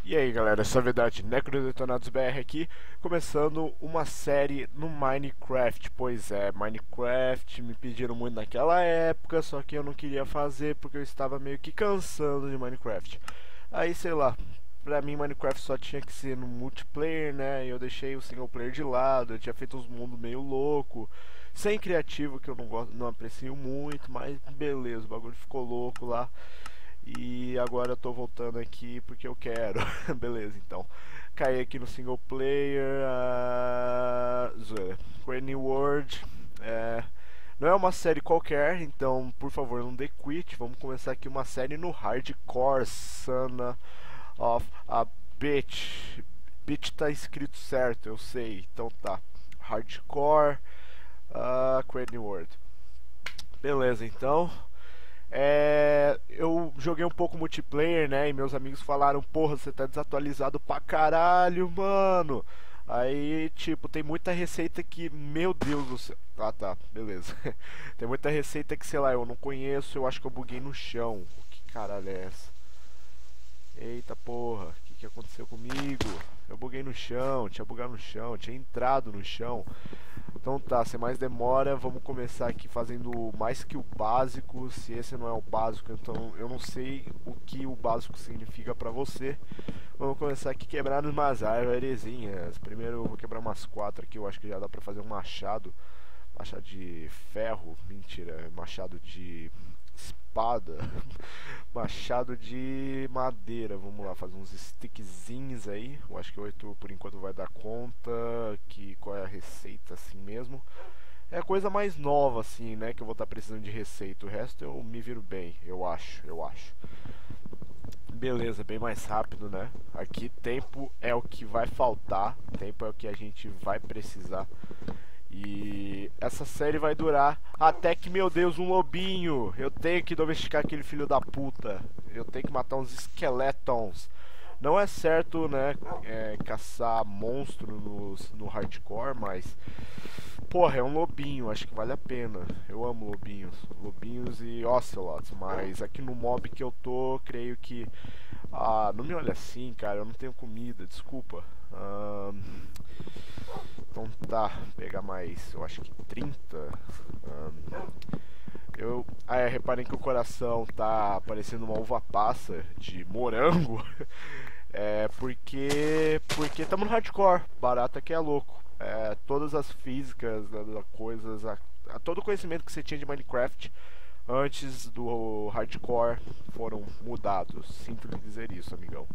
E aí galera, essa é a verdade, Necrodetonados BR aqui, começando uma série no Minecraft. Pois é, Minecraft me pediram muito naquela época, só que eu não queria fazer porque eu estava meio que cansando de Minecraft. Aí sei lá, pra mim Minecraft só tinha que ser no multiplayer, né, e eu deixei o single player de lado. Eu tinha feito uns mundos meio louco, sem criativo, que eu não gosto, não aprecio muito, mas beleza, o bagulho ficou louco lá. E agora eu tô voltando aqui porque eu quero. Beleza, então. Caí aqui no single player. Zoeira. New World. Não é uma série qualquer, então por favor não dê quit. Vamos começar aqui uma série no Hardcore. Son of a Bitch. Bitch tá escrito certo, eu sei. Então tá. Hardcore. New World. Beleza, então. Eu joguei um pouco multiplayer, né? E meus amigos falaram: porra, você tá desatualizado pra caralho, mano. Aí, tipo, tem muita receita que, meu Deus do céu. Ah, tá, beleza. Tem muita receita que, sei lá, eu não conheço. Eu acho que eu buguei no chão. O que caralho é essa? Eita porra, o que aconteceu comigo? Eu buguei no chão, tinha bugado no chão, tinha entrado no chão. Então tá, sem mais demora, vamos começar aqui fazendo mais que o básico. Se esse não é o básico, então eu não sei o que o básico significa pra você. Vamos começar aqui quebrando umas árvorezinhas. Primeiro eu vou quebrar umas 4 aqui, eu acho que já dá pra fazer um machado. Machado de ferro, mentira, machado de espada. Machado de madeira, vamos lá, fazer uns stickzinhos aí. Eu acho que 8 por enquanto vai dar conta. Que qual é a receita assim mesmo? É a coisa mais nova assim, né, que eu vou estar precisando de receita. O resto eu me viro bem, eu acho. Beleza, bem mais rápido, né? Aqui tempo é o que vai faltar, tempo é o que a gente vai precisar. E essa série vai durar até que, meu Deus, um lobinho. Eu tenho que domesticar aquele filho da puta. Eu tenho que matar uns skeletons. Não é certo, né, caçar monstro no hardcore, mas porra, é um lobinho, acho que vale a pena. Eu amo lobinhos, lobinhos e ocelots, mas aqui no mob que eu tô, creio que não me olha assim, cara, eu não tenho comida, desculpa. Então tá, pegar mais, eu acho que 30. Reparem que o coração tá parecendo uma uva passa de morango. Porque estamos no hardcore, barata que é louco. Todas as físicas, coisas, todo o conhecimento que você tinha de Minecraft antes do hardcore foram mudados. Sinto lhe dizer isso, amigão.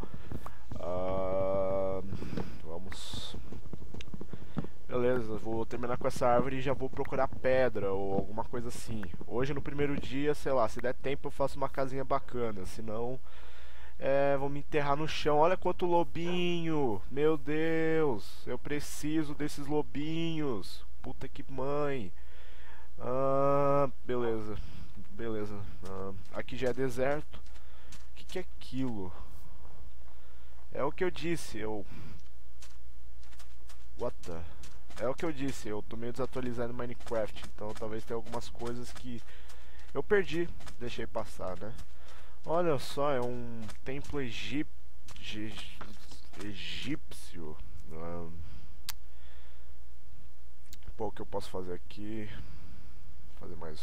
Vamos. Beleza, vou terminar com essa árvore e já vou procurar pedra ou alguma coisa assim. Hoje no primeiro dia, sei lá, se der tempo eu faço uma casinha bacana, senão vou me enterrar no chão. Olha quanto lobinho, meu Deus, eu preciso desses lobinhos. Puta que mãe. Beleza, beleza. Aqui já é deserto. O que é aquilo? É o que eu disse, What the... É o que eu disse, eu tô meio desatualizado no Minecraft, então talvez tenha algumas coisas que eu perdi, deixei passar, né? Olha só, é um templo egípcio. Pô, o que eu posso fazer aqui? Fazer mais...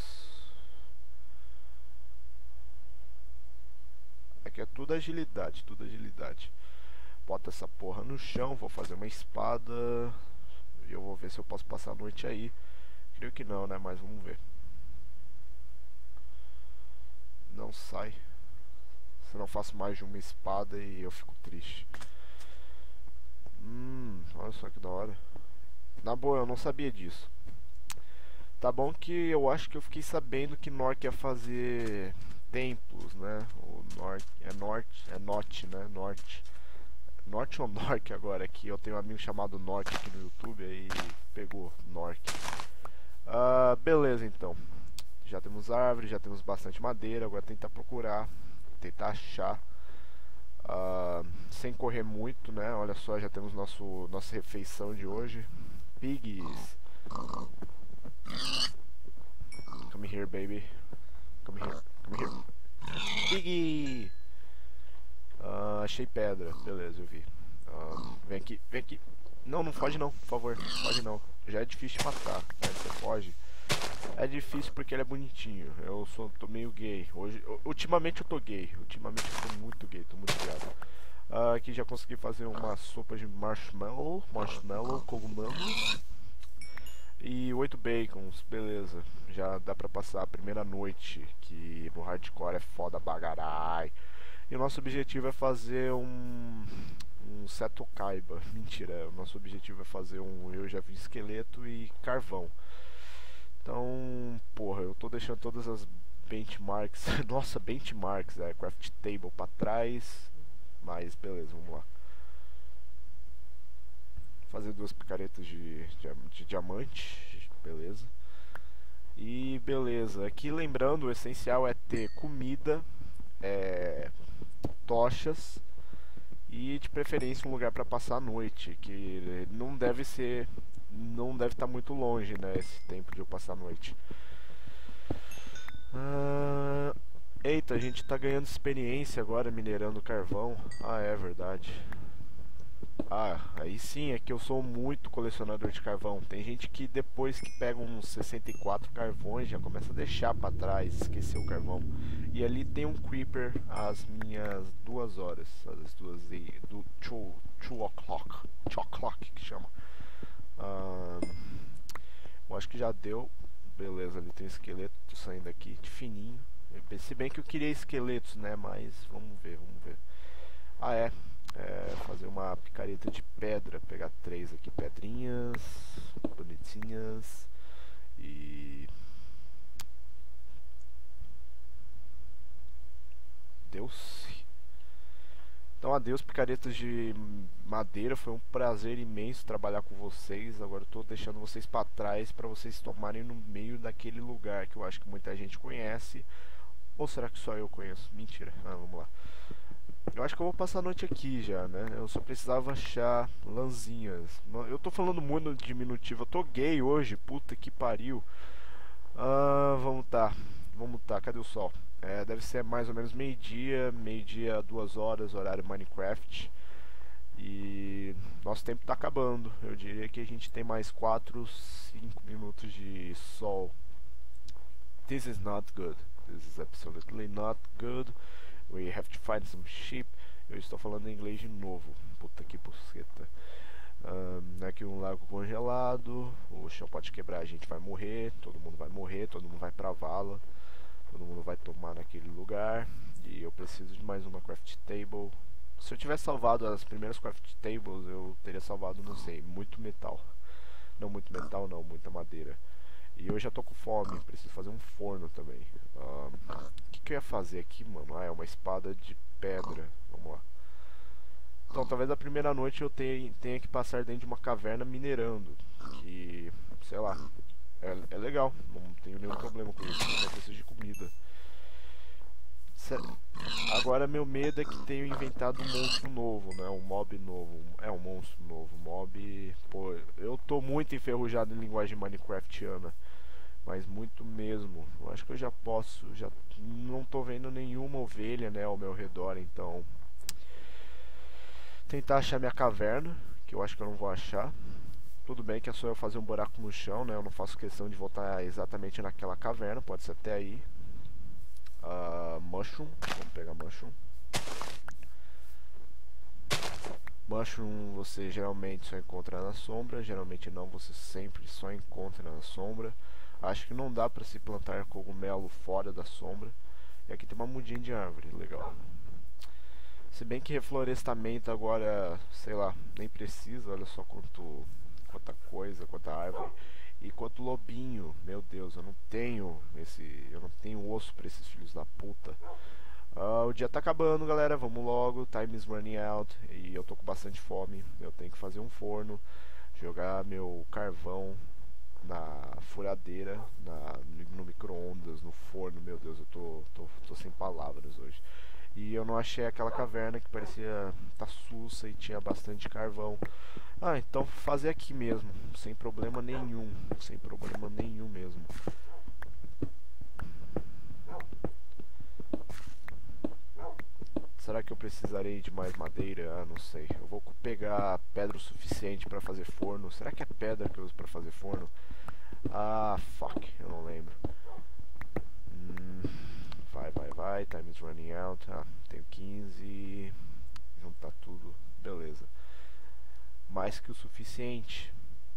Aqui é tudo agilidade, tudo agilidade. Bota essa porra no chão, vou fazer uma espada. E eu vou ver se eu posso passar a noite aí. Creio que não, né? Mas vamos ver. Não sai. Se não faço mais de uma espada e eu fico triste. Olha só que da hora. Na boa, eu não sabia disso. Tá bom que eu acho que eu fiquei sabendo que Nork ia fazer templos, né? O Norte é Norte, né? Norte ou Nork agora aqui? Eu tenho um amigo chamado Nork aqui no YouTube, aí pegou Nork. Beleza então. Já temos árvore, já temos bastante madeira. Agora tentar procurar, tentar achar, sem correr muito, né? Olha só, já temos nossa refeição de hoje. Pigs. Come here, baby. Come here. Come here. Piggy! Achei pedra, beleza, eu vi. Vem aqui, vem aqui. Não, não foge não, por favor, foge não. Já é difícil de matar, né? Você foge. É difícil porque ele é bonitinho. Tô meio gay. Ultimamente eu tô gay. Ultimamente eu tô muito gay, tô muito ligado. Aqui já consegui fazer uma sopa de marshmallow, cogumelo. E 8 bacons, beleza. Já dá pra passar a primeira noite, que no hardcore é foda bagarai. E o nosso objetivo é fazer um Seto Kaiba. Mentira, o nosso objetivo é fazer eu já vi esqueleto e carvão. Então, porra, eu tô deixando todas as benchmarks, nossa, benchmarks, craft table pra trás, mas beleza, vamos lá. Fazer 2 picaretas de diamante, beleza. E beleza, aqui lembrando, o essencial é ter comida, tochas e de preferência um lugar para passar a noite, que não deve estar muito longe, né, esse tempo de eu passar a noite. Eita, a gente tá ganhando experiência agora minerando carvão. É verdade. Aí sim, é que eu sou muito colecionador de carvão. Tem gente que depois que pega uns 64 carvões já começa a deixar pra trás, esquecer o carvão. E ali tem um creeper às minhas 2 horas, às 2 o'clock que chama. Eu acho que já deu. Beleza, ali tem um esqueleto saindo aqui, de fininho. Se bem que eu queria esqueletos, né, mas vamos ver. Fazer uma picareta de pedra, pegar 3 aqui, pedrinhas bonitinhas e Deus. Então adeus picaretas de madeira, foi um prazer imenso trabalhar com vocês. Agora eu tô deixando vocês para trás para vocês tomarem no meio daquele lugar que eu acho que muita gente conhece. Ou será que só eu conheço? Mentira. Vamos lá. Eu acho que eu vou passar a noite aqui já, né? Eu só precisava achar lãzinhas. Eu tô falando muito de diminutivo. Eu tô gay hoje, puta que pariu. Vamos tá. Cadê o sol? Deve ser mais ou menos meio-dia, 2 horas, horário Minecraft. E nosso tempo tá acabando. Eu diria que a gente tem mais 4, 5 minutos de sol. This is not good. This is absolutely not good. We have to find some sheep. Eu estou falando em inglês de novo. Puta que buceta. Aqui um lago congelado. O chão pode quebrar, a gente vai morrer. Todo mundo vai morrer, todo mundo vai pra vala. Todo mundo vai tomar naquele lugar. E eu preciso de mais uma craft table. Se eu tivesse salvado as primeiras craft tables, eu teria salvado, não sei, muito metal. Não muito metal não, muita madeira. E eu já tô com fome, preciso fazer um forno também. O que eu ia fazer aqui, mano? É uma espada de pedra. Vamos lá. Então, talvez a primeira noite eu tenha que passar dentro de uma caverna minerando. Que, sei lá, é legal. Não tenho nenhum problema com isso. Eu só preciso de comida. Agora meu medo é que tenho inventado um monstro novo, né? Um mob novo. Um monstro novo. Mob... Pô, eu tô muito enferrujado em linguagem minecraftiana. Mas muito mesmo. Eu acho que eu já posso. Já não tô vendo nenhuma ovelha, né, ao meu redor, então. Tentar achar minha caverna, que eu acho que eu não vou achar. Tudo bem que é só eu fazer um buraco no chão, né? Eu não faço questão de voltar exatamente naquela caverna. Pode ser até aí. Mushroom. Vamos pegar mushroom. Mushroom você geralmente só encontra na sombra. Geralmente não, você sempre só encontra na sombra. Acho que não dá pra se plantar cogumelo fora da sombra. E aqui tem uma mudinha de árvore, legal. Se bem que reflorestamento agora, sei lá, nem precisa. Olha só quanta coisa, quanta árvore. E quanto lobinho, meu Deus, eu não tenho osso pra esses filhos da puta. O dia tá acabando, galera, vamos logo, time is running out. E eu tô com bastante fome, eu tenho que fazer um forno, jogar meu carvão na furadeira, no micro-ondas, no forno. Meu Deus, eu tô sem palavras hoje. E eu não achei aquela caverna que parecia tá sussa e tinha bastante carvão. Então fazer aqui mesmo, sem problema nenhum mesmo. Será que eu precisarei de mais madeira? Ah, não sei. Eu vou pegar pedra o suficiente pra fazer forno. Será que é pedra que eu uso pra fazer forno? Ah, fuck. Eu não lembro. Vai. Time is running out. Ah, tenho 15. Juntar tudo. Beleza. Mais que o suficiente.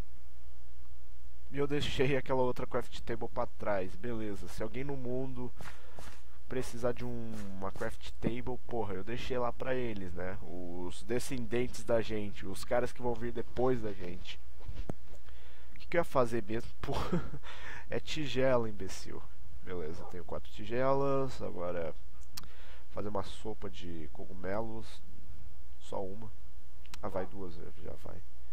E eu deixei aquela outra craft table pra trás. Beleza. Se alguém no mundo precisar de uma craft table, porra, eu deixei lá pra eles, né? Os descendentes da gente, os caras que vão vir depois da gente. O que eu ia fazer mesmo? Porra, é tigela, imbecil. Beleza, tenho 4 tigelas. Agora fazer uma sopa de cogumelos. Só uma. Ah, vai 2, já vai.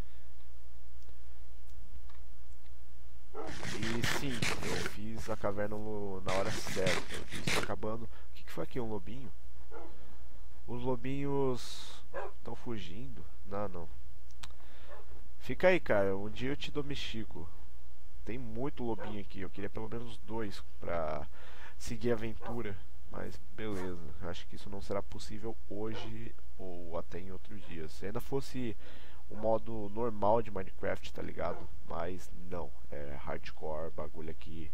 E sim, eu fiz a caverna na hora certa. Eu fiz acabando. O que foi aqui? Um lobinho? Os lobinhos estão fugindo? Não. Fica aí, cara. Um dia eu te domestico. Tem muito lobinho aqui. Eu queria pelo menos 2 pra seguir a aventura. Mas beleza. Acho que isso não será possível hoje ou até em outros dias. Se ainda fosse o modo normal de Minecraft, tá ligado? Mas não, é hardcore, bagulho aqui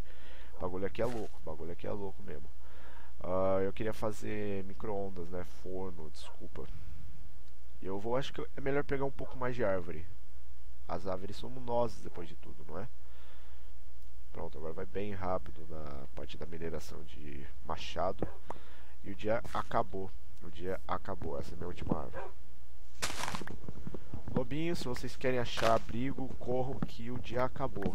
é louco mesmo. Eu queria fazer micro-ondas, né? Forno, desculpa. Acho que é melhor pegar um pouco mais de árvore. As árvores somos nós depois de tudo, não é? Pronto, agora vai bem rápido na parte da mineração de machado. E o dia acabou. Essa é a minha última árvore. Lobinhos, se vocês querem achar abrigo, corram que o dia acabou.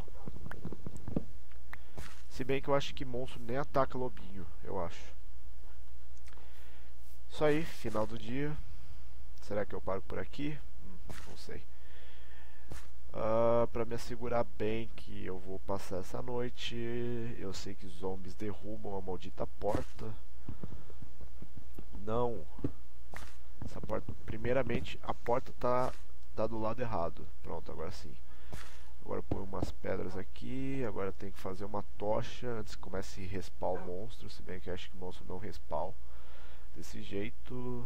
Se bem que eu acho que monstro nem ataca lobinho, eu acho. Isso aí, final do dia. Será que eu paro por aqui? Não sei. Pra me assegurar bem que eu vou passar essa noite, eu sei que zombies derrubam a maldita porta. Não. Essa porta, primeiramente, a porta tá do lado errado. Pronto, agora sim. Agora eu ponho umas pedras aqui. Agora tem que fazer uma tocha antes que comece a respawn o monstro. Se bem que eu acho que o monstro não respawn desse jeito.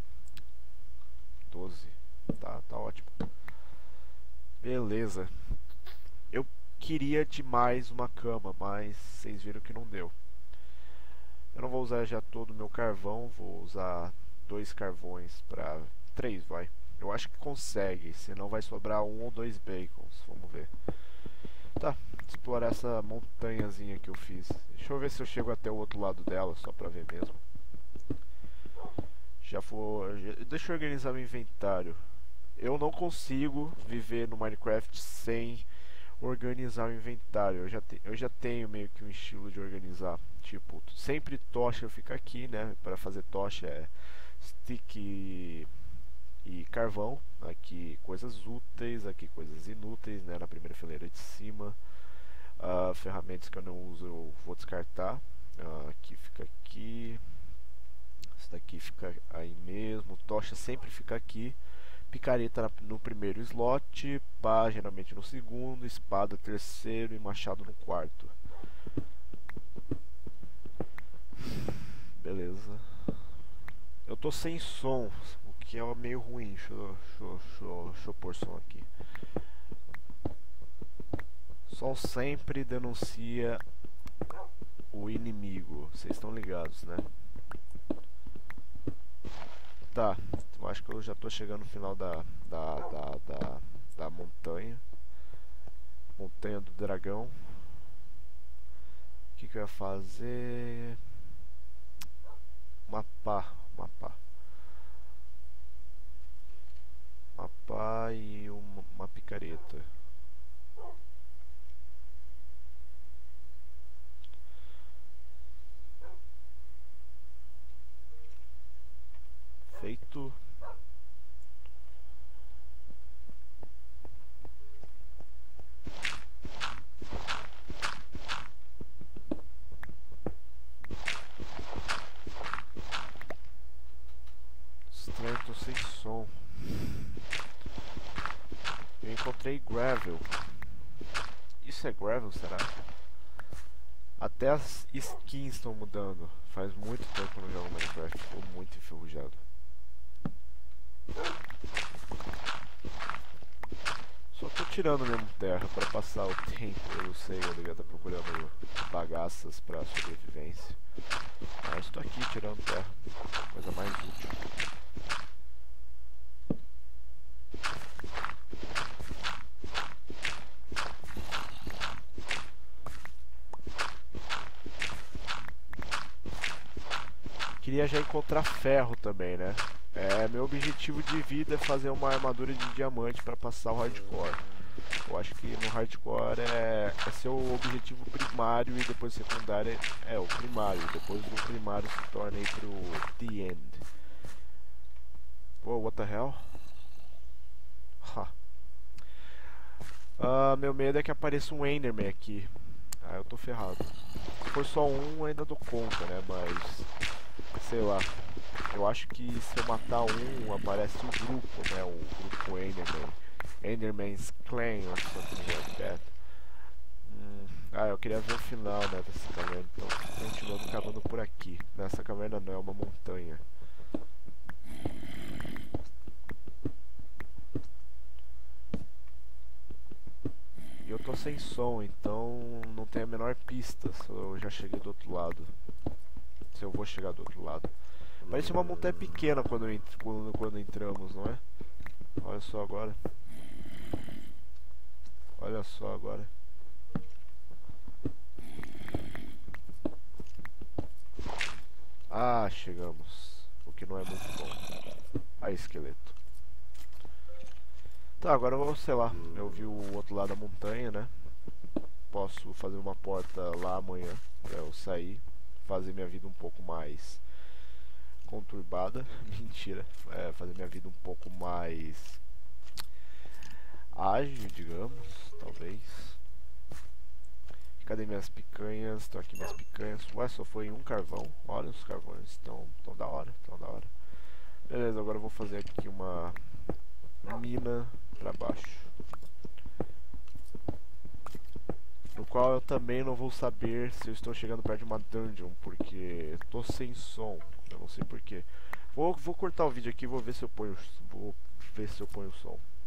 12. Tá ótimo. Beleza. Eu queria demais uma cama, mas vocês viram que não deu. Eu não vou usar já todo o meu carvão. Vou usar 2 carvões pra 3, vai. Eu acho que consegue, senão vai sobrar 1 ou 2 bacons, vamos ver. Tá, explorar essa montanhazinha que eu fiz. Deixa eu ver se eu chego até o outro lado dela, só pra ver mesmo. Deixa eu organizar meu inventário. Eu não consigo viver no Minecraft sem organizar o inventário. Eu já tenho meio que um estilo de organizar. Tipo, sempre tocha fica aqui, né? Pra fazer tocha é stick e carvão. Aqui coisas úteis, aqui coisas inúteis, né? Na primeira fileira de cima. Ferramentas que eu não uso eu vou descartar. Aqui fica aqui. Isso daqui fica aí mesmo. Tocha sempre fica aqui. Picareta no primeiro slot, pá geralmente no segundo, espada terceiro e machado no quarto. Beleza. Eu tô sem som, o que é meio ruim. Deixa eu pôr som aqui. Som sempre denuncia o inimigo, vocês estão ligados, né? Tá, eu acho que eu já tô chegando no final da montanha. Montanha do dragão. O que eu ia fazer? Mapa e uma picareta. Feito. Estranho, tô sem som. Eu encontrei gravel. Isso é gravel, será? Até as skins estão mudando. Faz muito tempo que eu não jogo Minecraft. Ficou muito enferrujado. Só tô tirando mesmo terra pra passar o tempo. Eu sei, eu devia estar procurando bagaças pra sobrevivência. Mas tô aqui tirando terra. Coisa mais útil. Queria já encontrar ferro também, né? Meu objetivo de vida é fazer uma armadura de diamante para passar o hardcore. Eu acho que no hardcore é seu objetivo primário e depois o secundário é o primário. Depois do primário se torna aí pro The End. Pô, what the hell? Meu medo é que apareça um Enderman aqui. Ah, eu tô ferrado. Se for só um, ainda dou conta, né? Mas sei lá. Eu acho que se eu matar um, aparece um grupo, né? O grupo Enderman. Enderman's Clan or something like that. Eu queria ver o final, né, dessa caverna. Então, continuando cavando por aqui. Nessa caverna não, é uma montanha. E eu tô sem som, então não tem a menor pista se eu já cheguei do outro lado. Se eu vou chegar do outro lado. Parece uma montanha pequena quando entramos, não é? Olha só agora. Olha só agora. Ah, chegamos. O que não é muito bom. Aí, esqueleto. Tá, agora eu vou, sei lá. Eu vi o outro lado da montanha, né? Posso fazer uma porta lá amanhã pra eu sair. Fazer minha vida um pouco mais conturbada. Mentira. Fazer minha vida um pouco mais ágil, digamos. Talvez. Cadê minhas picanhas? Tô aqui minhas picanhas. Ué, só foi um carvão. Olha, os carvões estão da hora, estão da hora. Beleza, agora eu vou fazer aqui uma mina pra baixo. No qual eu também não vou saber se eu estou chegando perto de uma dungeon, porque tô sem som. Eu não sei porquê. Vou cortar o vídeo aqui e vou ver se eu ponho o som.